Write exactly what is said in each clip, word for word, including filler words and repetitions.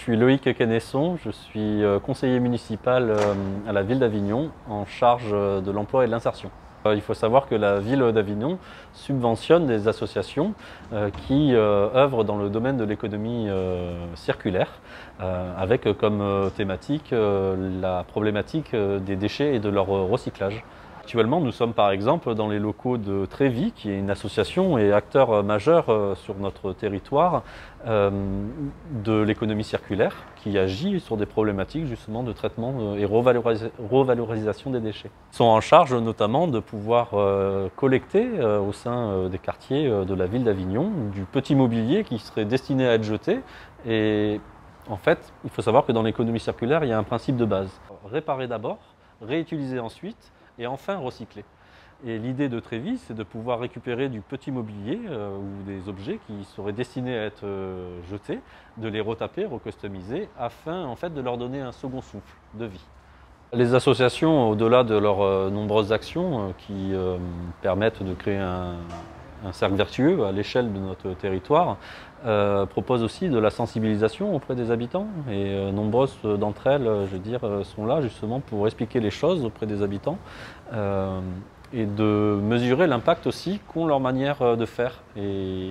suis Loïc Quenesson, je suis conseiller municipal à la ville d'Avignon en charge de l'emploi et de l'insertion. Il faut savoir que la ville d'Avignon subventionne des associations qui œuvrent dans le domaine de l'économie circulaire avec comme thématique la problématique des déchets et de leur recyclage. Actuellement, nous sommes par exemple dans les locaux de Trévis, qui est une association et acteur majeur sur notre territoire euh, de l'économie circulaire, qui agit sur des problématiques justement de traitement et revalorisa- revalorisation des déchets. Ils sont en charge notamment de pouvoir euh, collecter euh, au sein euh, des quartiers euh, de la ville d'Avignon du petit mobilier qui serait destiné à être jeté. Et en fait, il faut savoir que dans l'économie circulaire, il y a un principe de base. Réparer d'abord, réutiliser ensuite, et enfin recycler. Et l'idée de Trévis, c'est de pouvoir récupérer du petit mobilier euh, ou des objets qui seraient destinés à être euh, jetés, de les retaper, recustomiser, afin en fait, de leur donner un second souffle de vie. Les associations, au-delà de leurs euh, nombreuses actions euh, qui euh, permettent de créer un, un cercle vertueux à l'échelle de notre territoire, euh, proposent aussi de la sensibilisation auprès des habitants. Et euh, nombreuses d'entre elles, je veux dire, sont là justement pour expliquer les choses auprès des habitants euh, et de mesurer l'impact aussi qu'ont leur manière de faire. Et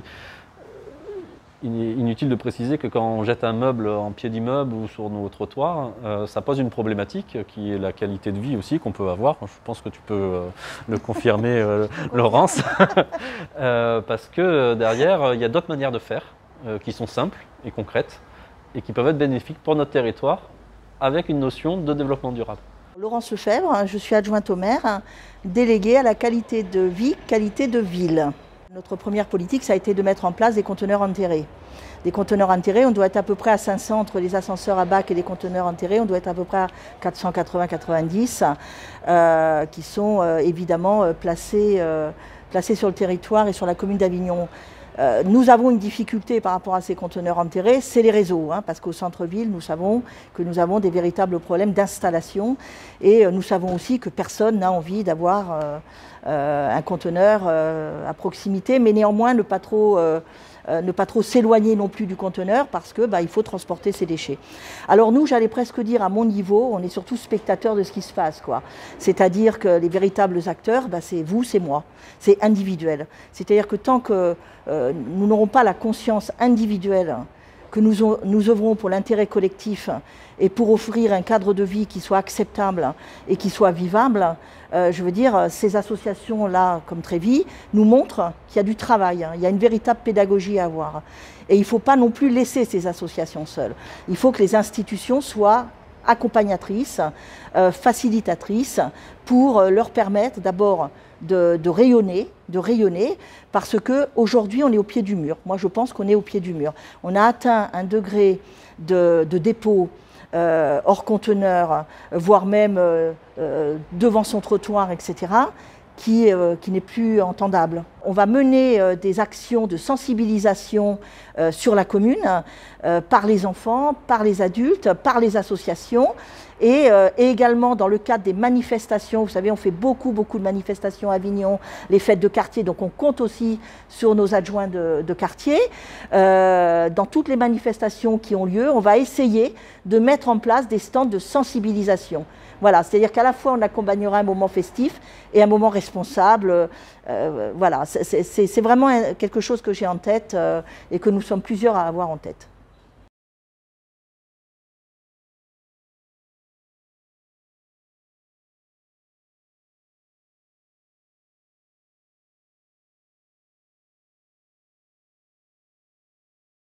il est inutile de préciser que quand on jette un meuble en pied d'immeuble ou sur nos trottoirs, euh, ça pose une problématique qui est la qualité de vie aussi qu'on peut avoir. Je pense que tu peux euh, le confirmer, euh, Laurence, euh, parce que derrière, il y a d'autres manières de faire euh, qui sont simples et concrètes et qui peuvent être bénéfiques pour notre territoire avec une notion de développement durable. Laurence Lefebvre, je suis adjointe au maire, déléguée à la qualité de vie, qualité de ville. Notre première politique, ça a été de mettre en place des conteneurs enterrés. Des conteneurs enterrés, on doit être à peu près à cinq cents entre les ascenseurs à bac et les conteneurs enterrés, on doit être à peu près à quatre cent quatre-vingts à quatre-vingt-dix, euh, qui sont euh, évidemment euh, placés, euh, placés sur le territoire et sur la commune d'Avignon. Euh, nous avons une difficulté par rapport à ces conteneurs enterrés, c'est les réseaux, hein, parce qu'au centre-ville, nous savons que nous avons des véritables problèmes d'installation et euh, nous savons aussi que personne n'a envie d'avoir euh, euh, un conteneur euh, à proximité, mais néanmoins ne pas trop, euh, euh, ne pas trop s'éloigner non plus du conteneur parce que bah, il faut transporter ses déchets. Alors nous, j'allais presque dire à mon niveau, on est surtout spectateurs de ce qui se passe, quoi. C'est-à-dire que les véritables acteurs, bah, c'est vous, c'est moi, c'est individuel. C'est-à-dire que tant que Euh, nous n'aurons pas la conscience individuelle que nous, nous œuvrons pour l'intérêt collectif et pour offrir un cadre de vie qui soit acceptable et qui soit vivable, euh, je veux dire, ces associations-là, comme Trévis, nous montrent qu'il y a du travail, hein, il y a une véritable pédagogie à avoir. Et il ne faut pas non plus laisser ces associations seules. Il faut que les institutions soient accompagnatrices, euh, facilitatrices, pour euh, leur permettre d'abord de, de rayonner, de rayonner, parce qu'aujourd'hui on est au pied du mur. Moi je pense qu'on est au pied du mur. On a atteint un degré de, de dépôt euh, hors conteneur, voire même euh, euh, devant son trottoir, et cetera, qui, euh, qui n'est plus entendable. On va mener euh, des actions de sensibilisation euh, sur la commune, euh, par les enfants, par les adultes, par les associations, et, euh, et également dans le cadre des manifestations. Vous savez, on fait beaucoup, beaucoup de manifestations à Avignon, les fêtes de quartier, donc on compte aussi sur nos adjoints de, de quartier. Euh, dans toutes les manifestations qui ont lieu, on va essayer de mettre en place des stands de sensibilisation. Voilà, c'est-à-dire qu'à la fois on accompagnera un moment festif et un moment responsable. Euh, voilà, c'est vraiment quelque chose que j'ai en tête euh, et que nous sommes plusieurs à avoir en tête.